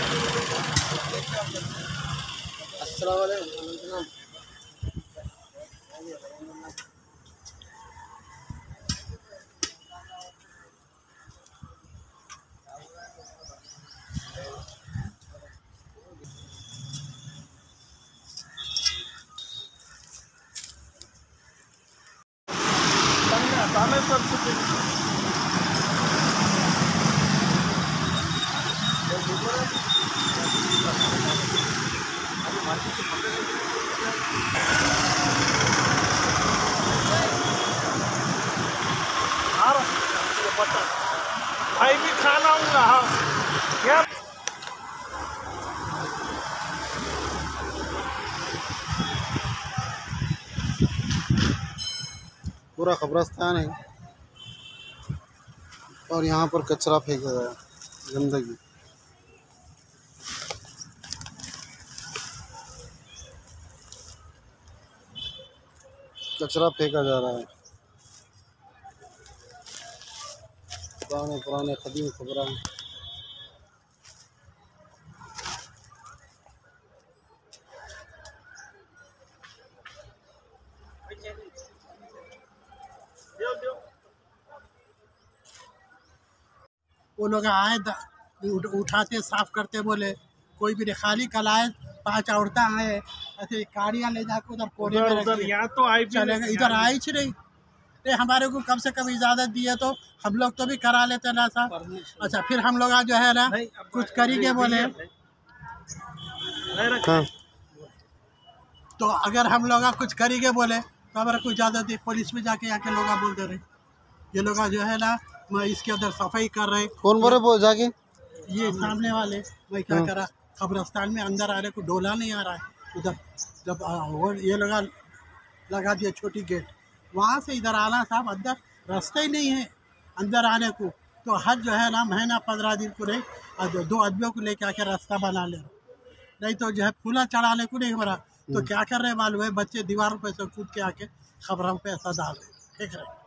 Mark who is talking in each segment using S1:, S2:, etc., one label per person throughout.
S1: अस्सलाम वालेकुम।
S2: भाई भी खाना होगा क्या?
S1: पूरा कब्रिस्तान है और यहाँ पर कचरा फेंका गया, गंदगी। कचरा फेंका जा रहा है। पुराने पुराने कदीम खबरें।
S3: वो लोग आए उठाते साफ करते, बोले कोई भी खाली कल आए 5 औरतें आए ऐसे गाड़ियाँ ले जाकर उधर कोने में रख दिए।
S2: यहाँ तो आई
S3: चलेगा, इधर आई ही नहीं। हमारे को कम से कम इजाज़त दिए तो हम लोग तो भी करा लेते ना साहब। अच्छा, फिर हम लोग आज जो है ना कुछ करेंगे बोले, तो अगर हम लोग कुछ करेंगे बोले तो हमारे को इजाज़त दी। पुलिस में जाके आके लोग बोलते रहे, ये लोग जो है ना मैं इसके अंदर सफाई कर रहे।
S1: कौन बोले वो जाके?
S3: ये सामने वाले। मैं क्या करा, कब्रिस्तान में अंदर आने को डोला नहीं आ रहा है। उधर जब ये लगा दिया छोटी गेट, वहाँ से इधर आना साहब, अंदर रास्ता ही नहीं है अंदर आने को। तो हज जो है ना महीना 15 दिन को नहीं, 2 आदमियों को लेके आके रास्ता बना ले, नहीं तो जो है फूला चढ़ाने को नहीं हो रहा। तो क्या कर रहे मालूम है, बच्चे दीवारों पे से कूद के आके खबरों पे ऐसा डाल रहे, फेंक रहे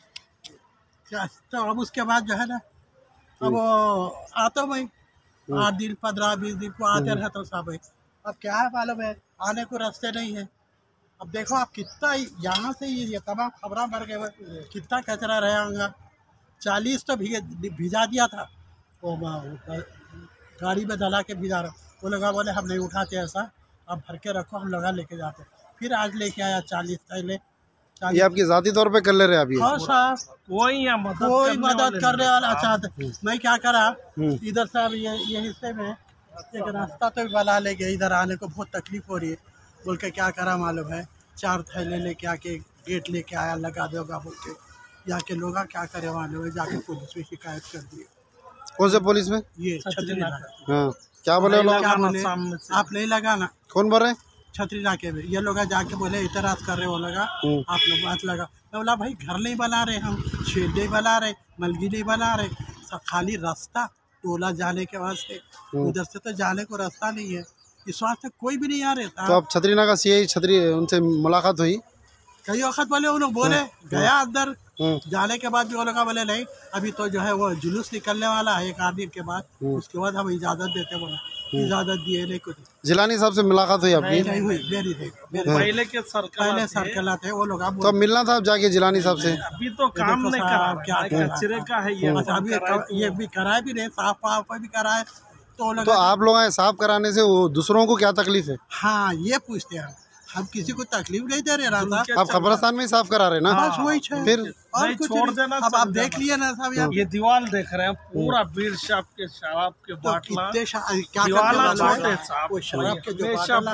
S3: क्या। तो अब उसके बाद जो है ना अब आता भाई 8 दिन 15-20 दिन को आते रहते साहब भाई। अब क्या है मालूम है, आने को रास्ते नहीं है। अब देखो आप कितना यहाँ से ये तमाम खबरें भर गए हुए, कितना कचरा रहा होगा। 40 तो भिजा दिया था वो गाड़ी में डला के भिजा रहा। वो लोग बोले हम नहीं उठाते ऐसा, आप भर के रखो, हम लोग लेके जाते। फिर आज लेके आया 40 पहले।
S1: ये आपकी ज़ाती तौर पे कर ले रहे अभी?
S3: हाँ साहब, कोई मदद करने वाला। अच्छा, मैं क्या करा, इधर साहब ये हिस्से में एक रास्ता तो बना ले गया, इधर आने को बहुत तकलीफ हो रही है बोल के क्या करा मालूम है, 4 थैले लेके आके गेट लेके आया, लगा दोगा बोल के। जाके लोग क्या करे मालूम है, जाके पुलिस में शिकायत कर दी।
S1: कौन से पुलिस में?
S3: ये छतरी नाका।
S1: हाँ, क्या बोले लोग?
S3: आप नहीं लगाना।
S1: कौन बोल रहे?
S3: छतरी नाके में ये लोग जाके बोले इतराज कर रहे, वो लगा आप लोग बात लगा। मैं बोला भाई घर नहीं बना रहे, हम शेड नहीं बना रहे, मलगी नहीं बना रहे, सब खाली रास्ता टोला जाने के वास्ते, उधर से तो जाने को रास्ता नहीं है, इस वास्ते कोई भी नहीं आ रहे।
S1: तो अब छतरी नाका सीआई छतरी उनसे मुलाकात हुई?
S3: कई वक्त बोले उन्होंने बोले गया अंदर, जाने के बाद भी वो लोग बोले नहीं अभी तो जो है वो जुलूस निकलने वाला है 1 आध दिन के बाद, उसके बाद हम इजाज़त देते। बोला इजाज़त दिए नहीं कुछ।
S1: जिलानी साहब से मुलाकात हुई आपकी?
S3: नहीं हुई, मेरी
S2: पहले के
S3: सर्कल आते वो लोग।
S1: तो मिलना था जाके जिलानी साहब से।
S2: अभी तो काम नहीं करा, क्या कचरे का है ये।
S3: अभी ये भी कराए भी नहीं, साफ भी कराए
S1: तो आप लोग आए साफ कराने से वो दूसरों को क्या तकलीफ है?
S3: हाँ ये पूछते हैं, हम किसी को तकलीफ नहीं दे रहे रास्ता।
S1: आप कब्रिस्तान में ही साफ करा रहे ना?
S3: बस वही है,
S1: फिर
S3: और कुछ
S2: छोड़ देना।
S3: अब आप देख लिए ना साहब,
S2: ये दीवार देख रहे हैं पूरा बीर शराब के बाटला,
S3: क्या वो शराब के जो बाटला।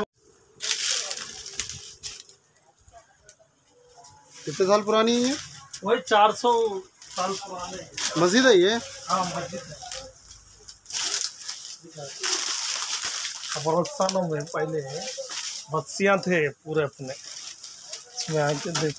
S1: कितने साल पुरानी है?
S2: वही 400 साल पुराने
S1: मस्जिद है ये?
S2: हाँ मस्जिद है। कब्रिस्तानों में पहले बस्तियाँ थे पूरे अपने, इसमें आके देख।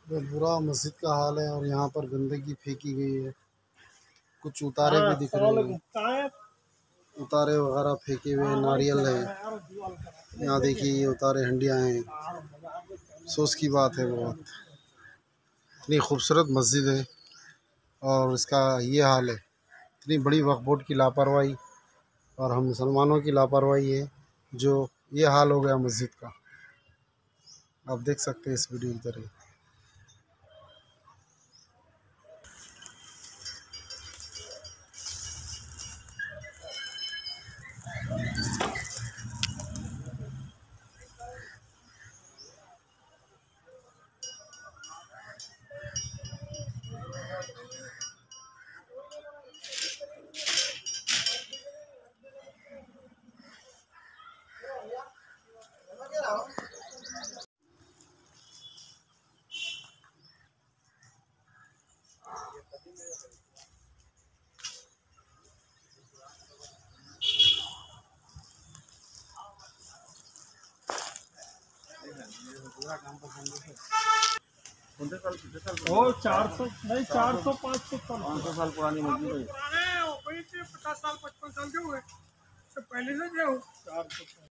S1: ये बुरा मस्जिद का हाल है और यहाँ पर गंदगी फेंकी गई है। कुछ उतारे भी दिख रहे हैं, उतारे वगैरह फेंके हुए हैं, नारियल है। यहाँ देखिए ये उतारे हंडियाँ हैं। अफसोस की बात है बहुत। इतनी खूबसूरत मस्जिद है और इसका ये हाल है। इतनी बड़ी वक्फ बोर्ड की लापरवाही और हम मुसलमानों की लापरवाही है जो ये हाल हो गया मस्जिद का। आप देख सकते हैं इस वीडियो के जरिए।
S2: वो 400 नहीं 400 500 साल पुरानी मस्जिद है।
S3: 50 साल 55 साल के हुए, पहले से जो
S2: 400